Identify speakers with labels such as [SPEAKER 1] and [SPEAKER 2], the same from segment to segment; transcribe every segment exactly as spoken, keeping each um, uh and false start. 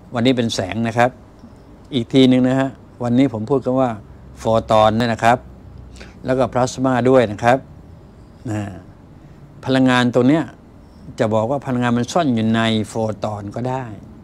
[SPEAKER 1] วันนี้เป็นแสงนะครับอีกทีหนึ่งนะฮะวันนี้ผมพูดกันว่าโฟตอนเนี่ยนะครับแล้วก็พลาสมาด้วยนะครับนะพลังงานตัวเนี้ยจะบอกว่าพลังงานมันซ่อนอยู่ในโฟตอนก็ได้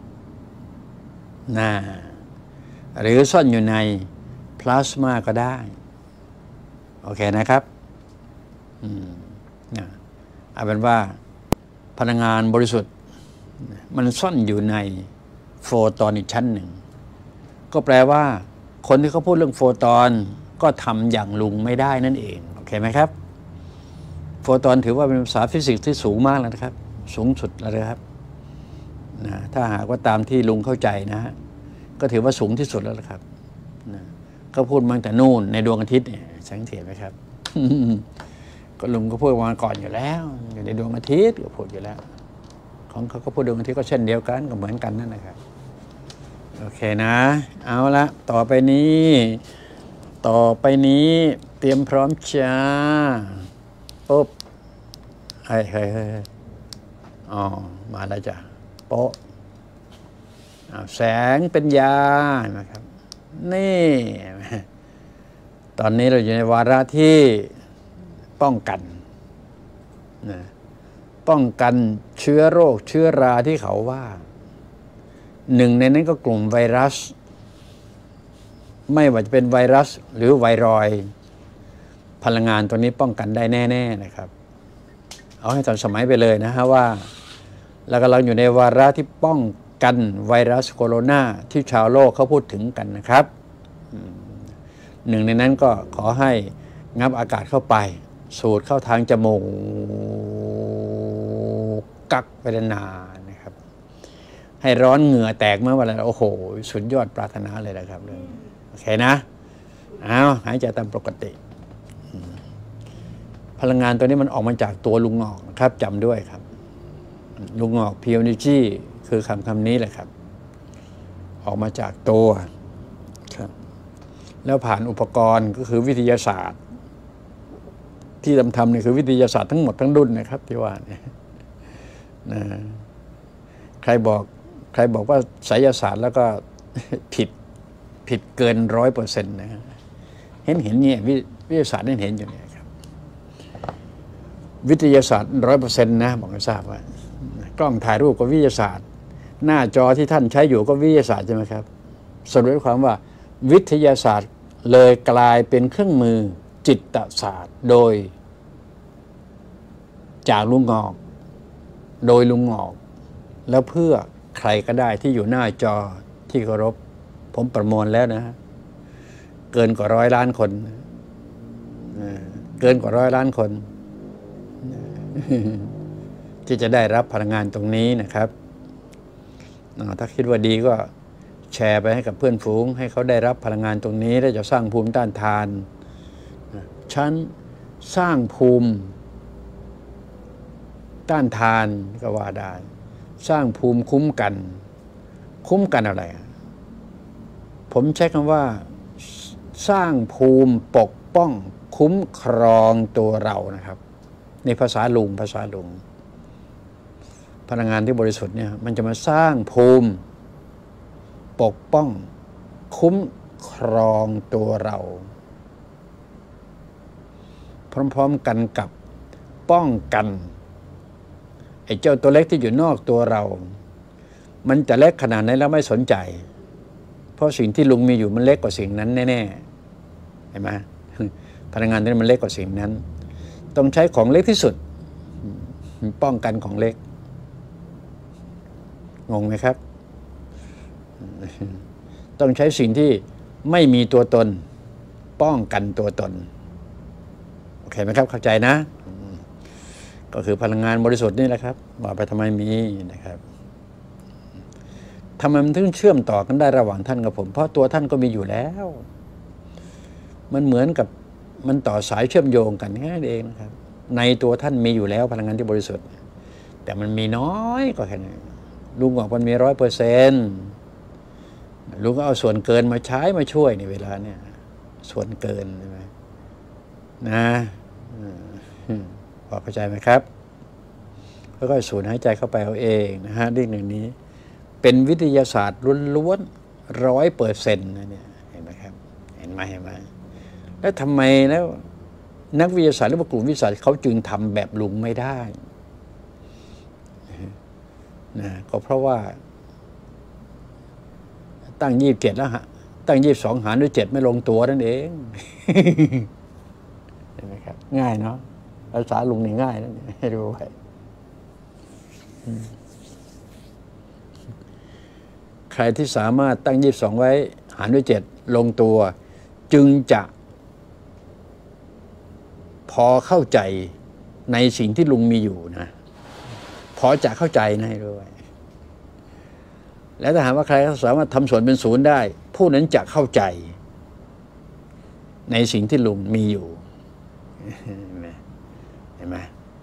[SPEAKER 1] นะหรือซ่อนอยู่ในพลาสมาก็ได้โอเคนะครับอืมนะเอาเป็นว่าพลังงานบริสุทธิ์มันซ่อนอยู่ในโฟตอนอีกชั้นหนึ่งก็แปลว่าคนที่เขาพูดเรื่องโฟตอนก็ทำอย่างลุงไม่ได้นั่นเองโอเคไหมครับโฟตอนถือว่าเป็นภาษาฟิสิกส์ที่สูงมากแล้วนะครับสูงสุดแล้วนะครับนะถ้าหากว่าตามที่ลุงเข้าใจนะฮะก็ถือว่าสูงที่สุดแล้วนะครับนะก็พูดมาตั้งแต่นู่นในดวงอาทิตย์เนี่ยสังเกตไหมครับ ก็ลุงก็พูดมาก่อนอยู่แล้วอยู่ในดวงอาทิตย์ก็พูดอยู่แล้วของเขาก็พูดดวงอาทิตย์ก็เช่นเดียวกันก็เหมือนกันนั่นนะครับโอเคนะเอาละต่อไปนี้ต่อไปนี้เตรียมพร้อมจ้าปุ๊บเฮ้ยเฮ้ยเฮ้ยอ๋อมาแล้วจ้ะโป๊ะแสงเป็นยานะครับนี่ตอนนี้เราอยู่ในวาระที่ป้องกันนะป้องกันเชื้อโรคเชื้อราที่เขาว่าหนึ่งในนั้นก็กลุ่มไวรัสไม่ว่าจะเป็นไวรัสหรือไวรอยด์พลังงานตัวนี้ป้องกันได้แน่ๆนะครับเอาให้ทันสมัยไปเลยนะฮะว่าเรากำลังอยู่ในวาระที่ป้องกันไวรัสโคโรนาที่ชาวโลกเขาพูดถึงกันนะครับหนึ่งในนั้นก็ขอให้งับอากาศเข้าไปสูดเข้าทางจมูกกักไปนานๆนะครับให้ร้อนเหงื่อแตกเมื่อวันโอ้โหสุดยอดปรารถนาเลยนะครับเรื่องโอเคนะเอาหายใจตามปกติพลังงานตัวนี้มันออกมาจากตัวลุงงอกนะครับจำด้วยครับลุงงอก Pure Energy คือคำคำนี้แหละครับออกมาจากตัวครับแล้วผ่านอุปกรณ์ก็คือวิทยาศาสตร์ที่ทำทำนี่คือวิทยาศาสตร์ทั้งหมดทั้งรุ่นนะครับที่ว่าเนี่ยนะใครบอกใครบอกว่าไสยศาสตร์แล้วก็ผิดผิดเกินร้อยเปอร์เซ็นต์นะเห็นเห็นเนี่ยวิทยาศาสตร์เห็นเห็นอยู่เนี่ยครับวิทยาศาสตร์ร้อยเปอร์เซ็นต์นะบอกให้ทราบว่ากล้องถ่ายรูปก็วิทยาศาสตร์หน้าจอที่ท่านใช้อยู่ก็วิทยาศาสตร์ใช่ไหมครับสรุปความว่าวิทยาศาสตร์เลยกลายเป็นเครื่องมือจิตศาสตร์โดยจากลุงงอกโดยลุงงอกแล้วเพื่อใครก็ได้ที่อยู่หน้าจอที่เคารพผมประมวลแล้วนะเกินกว่าร้อยล้านคนเกินกว่าร้อยล้านคนที่จะได้รับพลังงานตรงนี้นะครับถ้าคิดว่าดีก็แชร์ไปให้กับเพื่อนฝูงให้เขาได้รับพลังงานตรงนี้และจะสร้างภูมิต้านทานชั้นสร้างภูมิต้านทานก็ว่าได้สร้างภูมิคุ้มกันคุ้มกันอะไรผมใช้คำว่าสร้างภูมิปกป้องคุ้มครองตัวเรานะครับในภาษาลุงภาษาลุงพลังงานที่บริสุทธิ์เนี่ยมันจะมาสร้างภูมิปกป้องคุ้มครองตัวเราพร้อมๆกันกับป้องกันไอ้เจ้าตัวเล็กที่อยู่นอกตัวเรามันจะเล็กขนาดไหนแล้วไม่สนใจเพราะสิ่งที่ลุงมีอยู่มันเล็กกว่าสิ่งนั้นแน่ๆเห็นไหมพลังงานนี้มันเล็กกว่าสิ่งนั้นต้องใช้ของเล็กที่สุดป้องกันของเล็กงงไหมครับต้องใช้สิ่งที่ไม่มีตัวตนป้องกันตัวตนโอเคไหมครับเข้าใจนะก็คือพลังงานบริสุทธิ์นี่แหละครับว่าไปทำไมมีนะครับทำไมมันถึงเชื่อมต่อกันได้ระหว่างท่านกับผมเพราะตัวท่านก็มีอยู่แล้วมันเหมือนกับมันต่อสายเชื่อมโยงกันแค่นั้นเองนะครับในตัวท่านมีอยู่แล้วพลังงานที่บริสุทธิ์แต่มันมีน้อยก็แค่นั้นลุงบอกมันมีร้อยเปอร์เซ็นต์ลุงก็เอาส่วนเกินมาใช้มาช่วยในเวลาเนี่ยส่วนเกินใช่ไหมนะพอเข้าใจไหมครับค่อยๆสูดหายใจเข้าไปเอาเองนะฮะเรื่องหนึ่งนี้ เเป็นวิทยาศาสตร์ล้วนๆร้อยเปอร์เซ็นต์นะเนี่ยเห็นไหมครับเห็นไหมเห็นไหมแล้วทำไมแล้วนักวิทยาศาสตร์หรือกลุ่มวิทยาศาสตร์เขาจึงทำแบบลุงไม่ได้นะก็เพราะว่าตั้งยี่สิบเจ็ดแล้วฮะตั้งยี่สิบสองหารด้วยเจ็ดไม่ลงตัวนั่นเองเห็นไหมครับง่ายเนาะภาษาลุงนี่ง่ายนะให้รู้ไว้ใครที่สามารถตั้งยี่สิบสองไว้หารด้วยเจ็ดลงตัวจึงจะพอเข้าใจในสิ่งที่ลุงมีอยู่นะพอจะเข้าใจนะให้รู้ไว้แล้วถ้าหากว่าใครสามารถทำส่วนเป็นศูนย์ได้ผู้นั้นจะเข้าใจในสิ่งที่ลุงมีอยู่เห็นไหม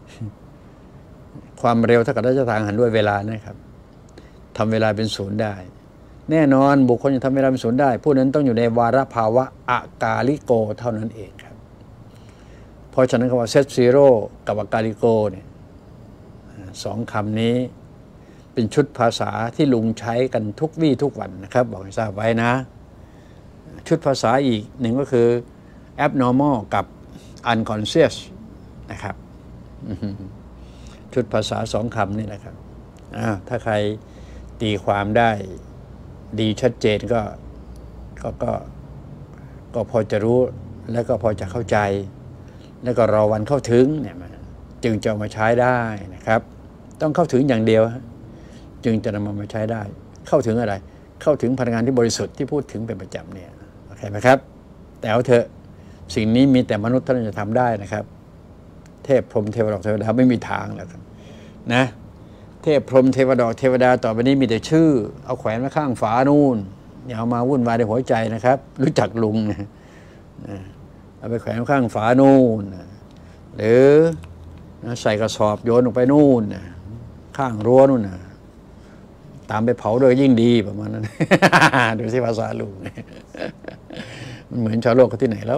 [SPEAKER 1] ความเร็วเท่ากับระยะทางหารด้วยเวลานะครับทำเวลาเป็นศูนย์ได้แน่นอนบุคคลจะทำเวลาเป็นศูนย์ได้ผู้นั้นต้องอยู่ในวาระภาวะอากาลิโกเท่านั้นเองครับเพราะฉะนั้นคำว่าเซตซีโร่กับอากาลิโกเนี่ยสองคำนี้เป็นชุดภาษาที่ลุงใช้กันทุกวี่ทุกวันนะครับบอกให้ทราบไว้นะชุดภาษาอีกหนึ่งก็คือ abnormal กับ unconscious นะครับชุดภาษาสองคำนี่นะครับถ้าใครตีความได้ดีชัดเจนก็ก็ก็ก็พอจะรู้แล้วก็พอจะเข้าใจแล้วก็รอวันเข้าถึงเนี่ยจึงจะเอามาใช้ได้นะครับต้องเข้าถึงอย่างเดียวจึงจะนำมาใช้ได้เข้าถึงอะไรเข้าถึงพลังงานที่บริสุทธิ์ที่พูดถึงเป็นประจำเนี่ยโอเคไหมครับแต่เอาเถอะสิ่งนี้มีแต่มนุษย์เท่านั้นจะทำได้นะครับเทพพรหมเทวดาเทวดาไม่มีทางแล้วครับนะเทพพรหมเทวดาเทวดาต่อไปนี้มีแต่ชื่อเอาแขวนไว้ข้างฝานู่นอย่าเอามาวุ่นวายในหัวใจนะครับรู้จักลุงนะเอาไปแขวนไว้ข้างฝานู่นหรือใส่กระสอบโยนลงไปนู่นข้างรั้วนู่นนะตามไปเผาโดยยิ่งดีประมาณนั้นดูสิภาษาลุงมันเหมือนชาวโลกที่ไหนแล้ว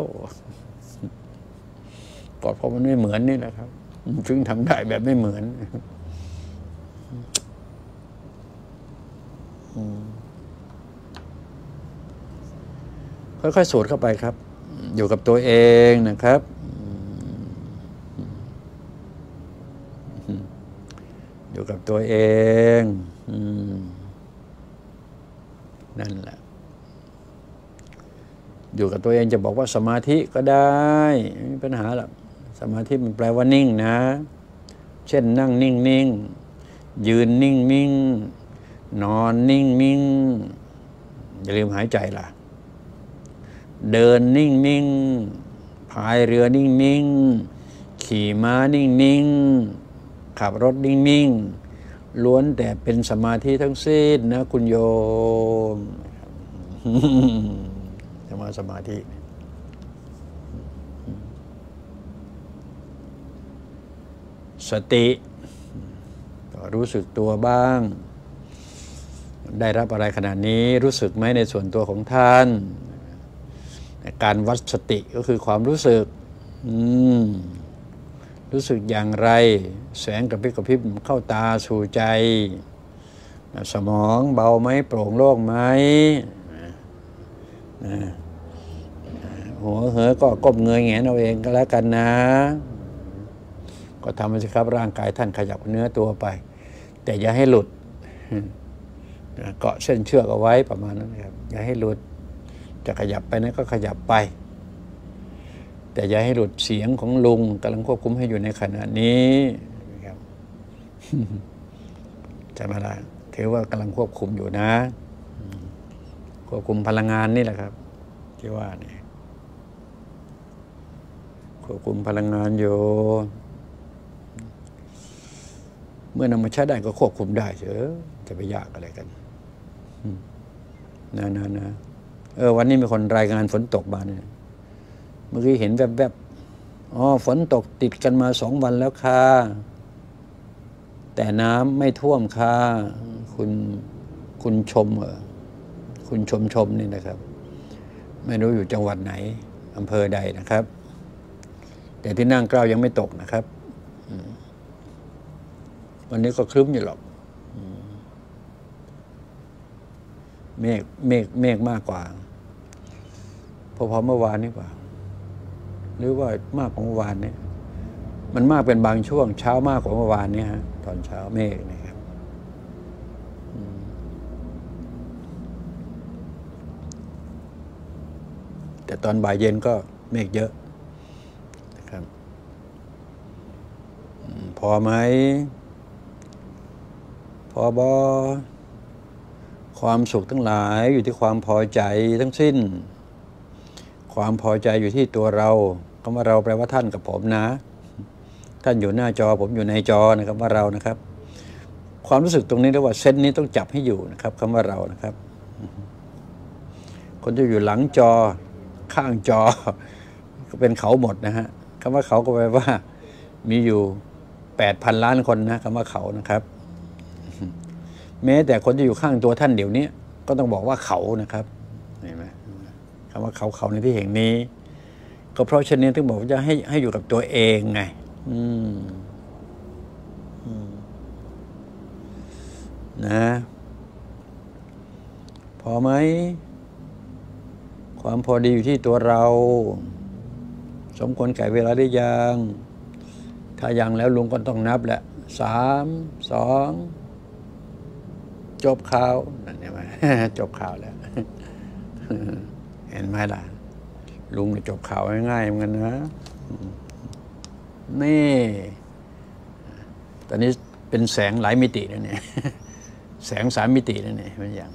[SPEAKER 1] ก็เพราะมันไม่เหมือนนี่แหละครับจึงทำได้แบบไม่เหมือนค่อยๆสูดเข้าไปครับอยู่กับตัวเองนะครับอยู่กับตัวเองนั่นแหละอยู่กับตัวเองจะบอกว่าสมาธิก็ได้ไม่มีปัญหาหรอกสมาธิมันแปลว่านิ่งนะเช่นนั่งนิ่งนิ่งยืนนิ่งนิ่งนอนนิ่งนิ่งอย่าลืมหายใจล่ะเดินนิ่งนิ่งพายเรือนิ่งนิ่งขี่ม้านิ่งนิ่งขับรถนิ่งนิ่งล้วนแต่เป็นสมาธิทั้งสิ้นนะคุณโยมสมาสมาธิสติก็รู้สึกตัวบ้างได้รับอะไรขนาดนี้รู้สึกไหมในส่วนตัวของท่านการวัดสติก็คือความรู้สึกรู้สึกอย่างไรแสงกระพริบกระพริบเข้าตาสู่ใจสมองเบาไหมโปร่งโล่งไหมหัวเหอก็ก้มเงยแงนเอาเองก็แล้วกันนะก็ทำไปสิครับร่างกายท่านขยับเนื้อตัวไปแต่อย่าให้หลุดเกาะเส้นเชือกเอาไว้ประมาณนั้นครับอย่าให้หลุดจะขยับไปนั้นก็ขยับไปแต่อย่าให้หลุดเสียงของลุงกำลังควบคุมให้อยู่ในขณะนี้นะครับใช่ไหมล่ะถือว่ากำลังควบคุมอยู่นะควบคุมพลังงานนี่แหละครับที่ว่าเนี่ยควบคุมพลังงานอยู่เมื่อนำมาใช้ได้ก็ควบคุมได้เฉยจะไปยากอะไรกันนะนะนะเออวันนี้มีคนรายงานฝนตกมาเนี่ยเมื่อกี้เห็นแวบๆอ๋อฝนตกติดกันมาสองวันแล้วค่ะแต่น้ำไม่ท่วมค่ะคุณคุณชมเหรอคุณชมชมนี่นะครับไม่รู้อยู่จังหวัดไหนอำเภอใดนะครับแต่ที่นั่งเกล้ายังไม่ตกนะครับวันนี้ก็ครึ้มอยู่หรอกเมฆเมฆเมฆมากกว่าพอๆเมื่อวานนี่กว่าหรือว่ามากกว่าเมื่อวานเนี่ยมันมากเป็นบางช่วงเช้ามากกว่าเมื่อวานเนี่ยฮะตอนเช้าเมฆนะครับแต่ตอนบ่ายเย็นก็เมฆเยอะนะครับพอไหมพอบอความสุขทั้งหลายอยู่ที่ความพอใจทั้งสิ้นความพอใจอยู่ที่ตัวเราคำว่าเราแปลว่าท่านกับผมนะท่านอยู่หน้าจอผมอยู่ในจอนะครับว่าเรานะครับความรู้สึกตรงนี้เรียกว่าเส้นนี้ต้องจับให้อยู่นะครับคำว่าเรานะครับคนที่อยู่หลังจอข้างจอก็เป็นเขาหมดนะฮะคำว่าเขาก็แปลว่ามีอยู่แปดพันล้านคนนะคำว่าเขานะครับแม้แต่คนที่อยู่ข้างตัวท่านเดี๋ยวนี้ก็ต้องบอกว่าเขานะครับเห็นไหมคำว่าเขาเขาในที่แห่งนี้ก็เพราะฉะนั้นถึงบอกว่าจะให้ให้อยู่กับตัวเองไงอืมนะพอไหมความพอดีอยู่ที่ตัวเราสมควรแก่เวลาได้ยังถ้ายังแล้วลุงก็ต้องนับแหละสามสองจบข่าวนั่นใช่ไหมจบข่าวแล้วเห็นไหมล่ะลุงจบข่าวง่ายๆเหมือนกันนะนี่ตอนนี้เป็นแสงหลายมิติแล้วเนี่ยแสงสามมิติแล้วเนี่ยมันอย่าง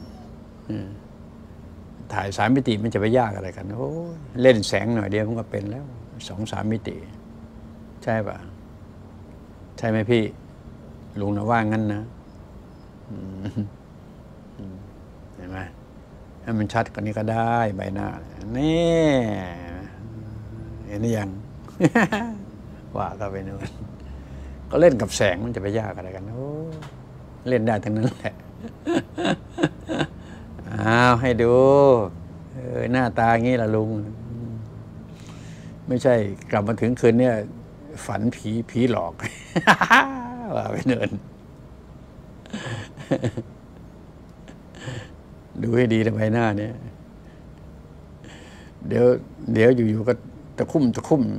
[SPEAKER 1] ถ่ายสามมิติมันจะไปยากอะไรกันโอ้เล่นแสงหน่อยเดียวมันก็เป็นแล้วสองสามมิติใช่ป่ะใช่ไหมพี่ลุงนะว่างั้นนะเห็นไหมให้มันชัดกว่านี้ก็ได้ใบหน้านี่เห็นหรือยังว่าก็ไปนู่นก็เล่นกับแสงมันจะไปยากอะไรกันโอ้เล่นได้ทั้งนั้นแหละอ้าวให้ดูเออหน้าตางี้ล่ะลุงไม่ใช่กลับมาถึงคืนเนี่ยฝันผีผีหลอกว่าไปเนินดูให้ดีนะใบหน้าเนี่ยเดี๋ยวเดี๋ยวอยู่ๆก็ตะคุ่มตะคุ่ม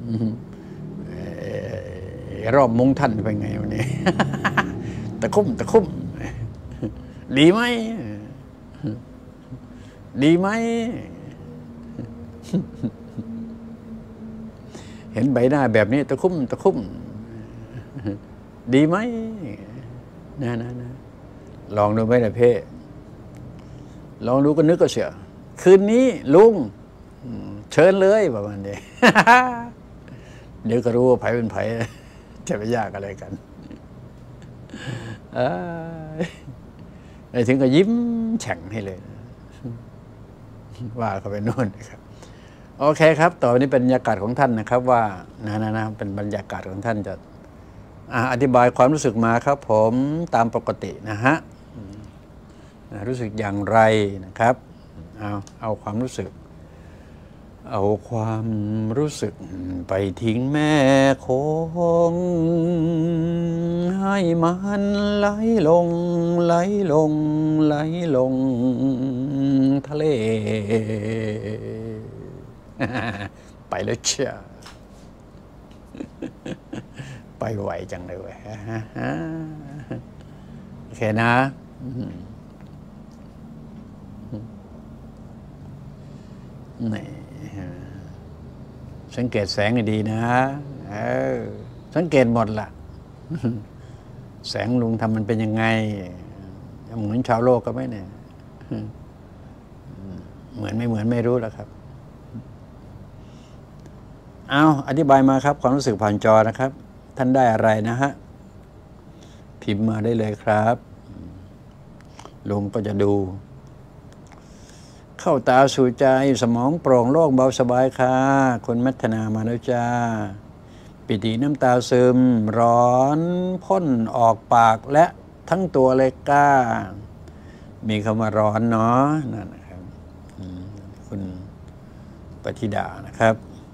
[SPEAKER 1] รอบมุ้งท่านไปไงวันนี้ตะคุ่มตะคุ่มดีไหมดีไหมเห็นใบหน้าแบบนี้ตะคุ่มตะคุ่มดีไหมนะนะนะลองดูไหมนะเพ่ลองดูก็นึกก็เสียคืนนี้ลุงเชิญเลยประมาณนี้เดี๋ยวก็รู้ว่าไผเป็นไผจะไปยากอะไรกันไอ้ถึงก็ยิ้มแฉ่งให้เลยว่าเขาไปโน่นนะครับโอเคครับต่อไปนี้เป็นบรรยากาศของท่านนะครับว่านะนะนะเป็นบรรยากาศของท่านจะอธิบายความรู้สึกมาครับผมตามปกตินะฮะรู้สึกอย่างไรนะครับเอาเอาความรู้สึกเอาความรู้สึกไปทิ้งแม่คงให้มันไหลลงไหลลงไหลลงทะเลไปแล้วเชียไปไหวจังเลยเว้ยโอเคนะนี่สังเกตแสงให้ดีนะเออสังเกตหมดล่ะแสงลุงทำมันเป็นยังไงเหมือนชาวโลกก็ไม่เนี่ยเหมือนไม่เหมือนไม่รู้แล้วครับเอาอธิบายมาครับความรู้สึกผ่านจอนะครับท่านได้อะไรนะฮะพิมพ์มาได้เลยครับลุงก็จะดูเข้าตาสู่ใจสมองโปร่งโล่งเบาสบายค่ะคุณมัทนามาแล้วจ้าปิติน้ำตาซึมร้อนพ่นออกปากและทั้งตัวเลยก้ามีคำว่าร้อนเนาะนั่นนะครับคุณปฏิดานะครับ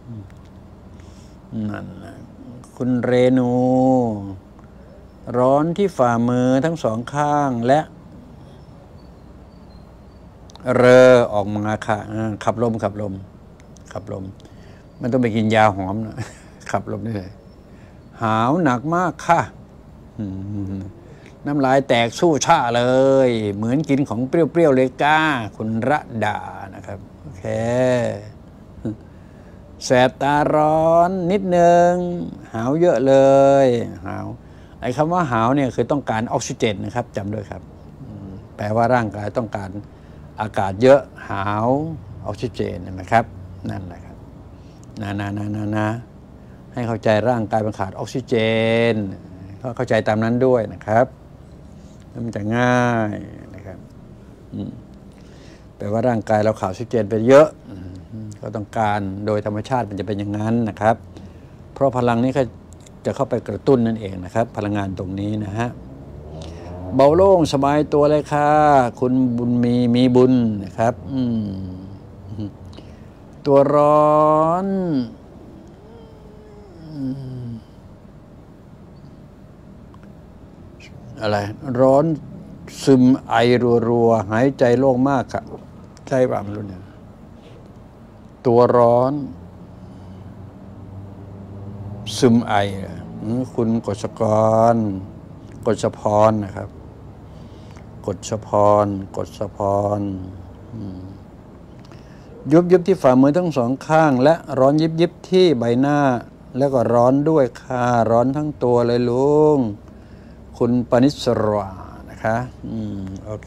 [SPEAKER 1] นั่นนะคุณเรนูร้อนที่ฝ่ามือทั้งสองข้างและเรอออกมาค่ะขับลมขับลมขับลมมันต้องไปกินยาหอมนะขับลมนี่เลยหาวหนักมากค่ะน้ำลายแตกสู้ชาเลยเหมือนกินของเปรี้ยวๆเลยก้าคุณระดานะครับโอเคแสบตาร้อนนิดนึงหาวเยอะเลยหาวไอ้คำว่าหาวเนี่ยคือต้องการออกซิเจนนะครับจำด้วยครับแปลว่าร่างกายต้องการอากาศเยอะหาวออกซิเจนนะครับนั่นแหละครับนานานานานาให้เข้าใจร่างกายมันขาดออกซิเจนก็เข้าใจตามนั้นด้วยนะครับมันจะง่ายนะครับแปลว่าร่างกายเราขาดออกซิเจนไปเยอะก็ต้องการโดยธรรมชาติมันจะเป็นอย่างนั้นนะครับเพราะพลังนี้ก็จะเข้าไปกระตุ้นนั่นเองนะครับพลังงานตรงนี้นะฮะเบาโล่งสบายตัวเลยค่ะคุณบุญมีมีบุญนะครับตัวร้อนอะไรร้อนซึมไอรัวๆหายใจโล่งมากค่ะใช่ป่ะไม่รู้เนี่ยตัวร้อนซึมไอคุณกฤษกรกฤษพรนะครับกฤษพรกฤษพรยุบยุบที่ฝ่ามือทั้งสองข้างและร้อนยิบยิบที่ใบหน้าแล้วก็ร้อนด้วยค่ะร้อนทั้งตัวเลยลุงคุณปนิสรานะคะอืมโอเค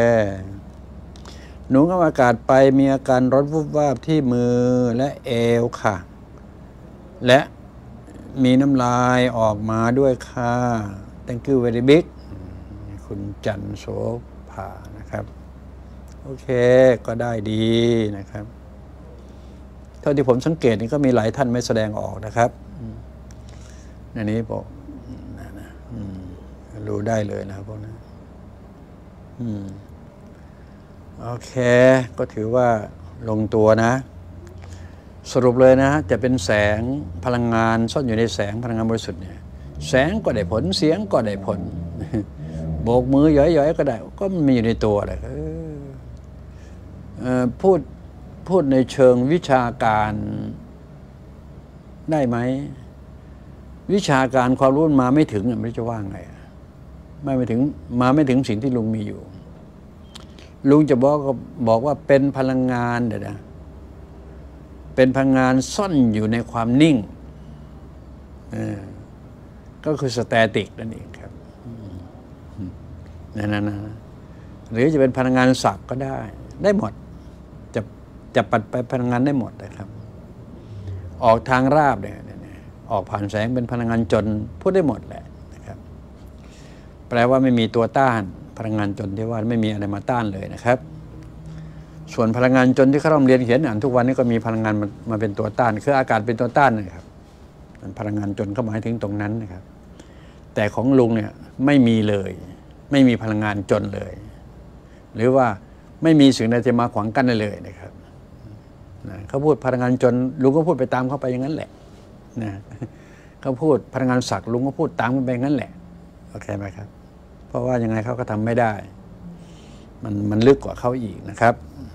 [SPEAKER 1] หนูกับอากาศไปมีอาการร้อนวุบวาบที่มือและเอวค่ะและมีน้ำลายออกมาด้วยค่ะ thank you very big คุณจันโสภานะครับโอเคก็ได้ดีนะครับเท่าที่ผมสังเกตนี่ก็มีหลายท่านไม่แสดงออกนะครับอันนี้บอกรู้ได้เลยนะครับพวกนั้นโอเคก็ถือว่าลงตัวนะสรุปเลยนะจะเป็นแสงพลังงานซ่อนอยู่ในแสงพลังงานบริสุทธิ์เนี่ยแสงก็ได้ผลเสียงก็ได้ผลโบกมือหย่อยๆก็ได้ก็มีอยู่ในตัวเลยพูดพูดในเชิงวิชาการได้ไหมวิชาการความรู้มาไม่ถึงไม่รู้จะว่าไงไม่ไปถึงมาไม่ถึงสิ่งที่ลุงมีอยู่ลุงจะบอกก็บอกว่าเป็นพลังงานเดี๋ยวนะเป็นพลังงานซ่อนอยู่ในความนิ่งก็คือสแตติกนั่นเองครับนั่นนะหรือจะเป็นพลังงานศักดิ์ก็ได้ได้หมดจะจะปัดไปพลังงานได้หมดนะครับออกทางราบเนี่ยออกผ่านแสงเป็นพลังงานจนพูดได้หมดแหละนะครับแปลว่าไม่มีตัวต้านพลังงานจนที่ว่าไม่มีอะไรมาต้านเลยนะครับส่วนพลังงานจนที่เขาเรียนเขียนอ่านทุกวันนี้ก็มีพลังงานมาเป็นตัวต้านคืออากาศเป็นตัวต้านนะครับพลังงานจนก็หมายถึงตรงนั้นนะครับแต่ของลุงเนี่ยไม่มีเลยไม่มีพลังงานจนเลยหรือว่าไม่มีสิ่งใดจะมาขวางกั้นได้เลยนะครับนะเขาพูดพลังงานจนลุงก็พูดไปตามเขาไปอย่างนั้นแหละนะเขาพูดพลังงานศักดิ์ลุงก็พูดตามเขาไปอย่างนั้นแหละโอเคไหมครับเพราะว่ายังไงเขาก็ทำไม่ได้มันมันลึกกว่าเขาอีกนะครับ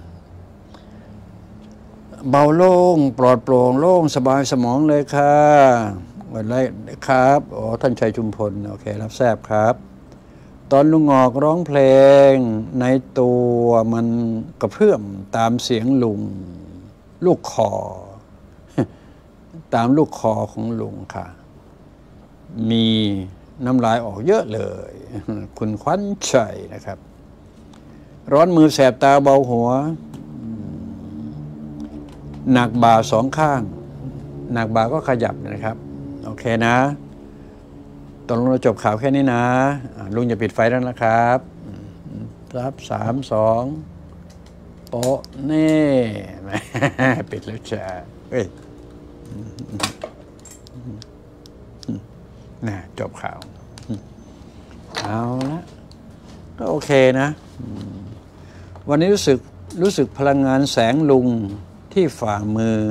[SPEAKER 1] เบาโล่งปลอดโปร่งโล่งสบายสมองเลยค่ะวันไรครับโอ้ท่านชัยชุมพลโอเครับทราบครับตอนลุงออกร้องเพลงในตัวมันกระเพื่อมตามเสียงลุงลูกคอตามลูกคอของลุงค่ะมีน้ำลายออกเยอะเลยคุณขวัญชัยนะครับร้อนมือแสบตาเบาหัวหนักบ่าสองข้างหนักบ่าก็ขยับนะครับโอเคนะตอนเราจบข่าวแค่นี้นะลุงจะปิดไฟแล้วนะครับรับสามสองโป๊ะนี่ปิดแล้วจ้าเฮ้ยน่ะจบข่าวเอาละก็โอเคนะวันนี้รู้สึกรู้สึกพลังงานแสงลุงที่ฝ่ามือ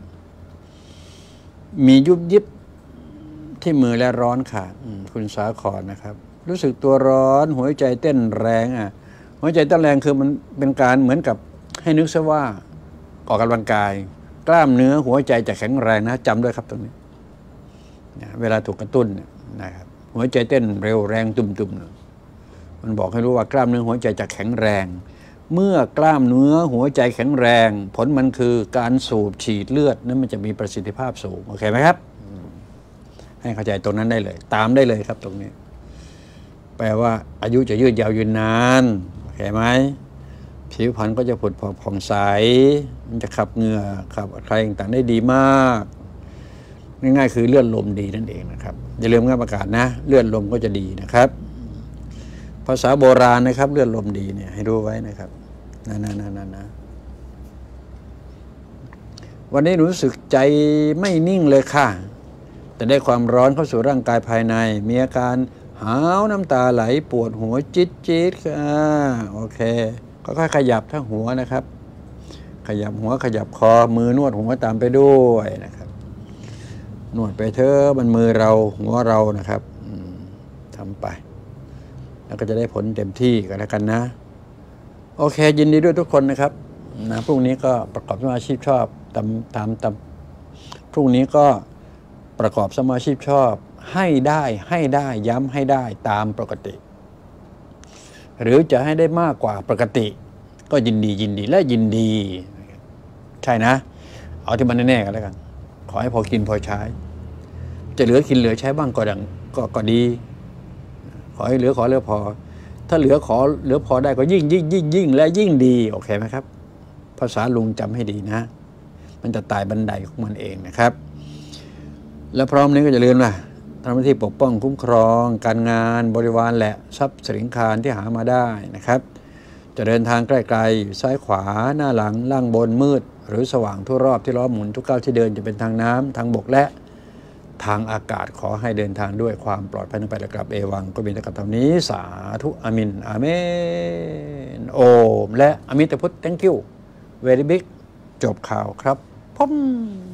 [SPEAKER 1] มียุบยิบที่มือและร้อนค่ะคุณสาครนะครับรู้สึกตัวร้อนหัวใจเต้นแรงอ่ะหัวใจเต้นแรงคือมันเป็นการเหมือนกับให้นึกซะว่าออกกำลังกายกล้ามเนื้อหัวใจจะแข็งแรงนะจำด้วยครับตรงนี้เวลาถูกกระตุ้นนะครับหัวใจเต้นเร็วแรงตุ่มๆมันบอกให้รู้ว่ากล้ามเนื้อหัวใจจะแข็งแรงเมื่อกล้ามเนื้อหัวใจแข็งแรงผลมันคือการสูบฉีดเลือดนั้นมันจะมีประสิทธิภาพสูงโอเคไหมครับให้เข้าใจตรงนั้นได้เลยตามได้เลยครับตรงนี้แปลว่าอายุจะยืดยาวยืนนานโอเคไหมผิวพรรณก็จะผุดผ่องใสมันจะขับเหงื่อขับใครต่างได้ดีมากง่ายๆคือเลือดลมดีนั่นเองนะครับอย่าลืมง่ายประกาศนะเลือดลมก็จะดีนะครับภาษาโบราณนะครับเลือดลมดีเนี่ยให้รู้ไว้นะครับนะนะนะนะนะวันนี้รู้สึกใจไม่นิ่งเลยค่ะแต่ได้ความร้อนเข้าสู่ร่างกายภายในมีอาการหาวน้ำตาไหลปวดหัวจี๊ดจี๊ดค่ะโอเคก็ค่อยขยับทั้งหัวนะครับขยับหัวขยับคอมือนวดหัวตามไปด้วยนะครับนวดไปเถอะมันมือเราหัวเรานะครับทำไปแล้วก็จะได้ผลเต็มที่กันแล้วกันนะโอเคยินดีด้วยทุกคนนะครับนะพรุ่งนี้ก็ประกอบสมาชีพชอบตามตามตามพรุ่งนี้ก็ประกอบสมาชีพชอบให้ได้ให้ได้ย้ำให้ได้ตามปกติหรือจะให้ได้มากกว่าปกติก็ยินดียินดีและยินดีใช่นะเอาที่มันแน่ๆกันแล้วกันขอให้พอกินพอใช้จะเหลือกินเหลือใช้บ้างก็ดังก็ก็ดีขอให้เหลือขอเหลือพอถ้าเหลือขอเหลือพอได้ก็ยิ่งยิ่งยิ่งยิ่งและยิ่งดีโอเคไหมครับภาษาลุงจำให้ดีนะมันจะตายบันไดของมันเองนะครับและพร้อมนี้ก็จะเลื่อนว่าทำหน้าที่ปกป้องคุ้มครองการงานบริวารและทรัพย์สินคารที่หามาได้นะครับจะเดินทางใกล้ๆซ้ายขวาหน้าหลังล่างบนมืดหรือสว่างทั่วรอบที่ล้อมหมุนทุกก้าวที่เดินจะเป็นทางน้ำทางบกและทางอากาศขอให้เดินทางด้วยความปลอดภัยทั้งไปและกลับเอวังก็มีแต่กับตอนนี้สาธุอามินอาเมนโอมและอมิตพุทธ thank you very big จบข่าวครับผม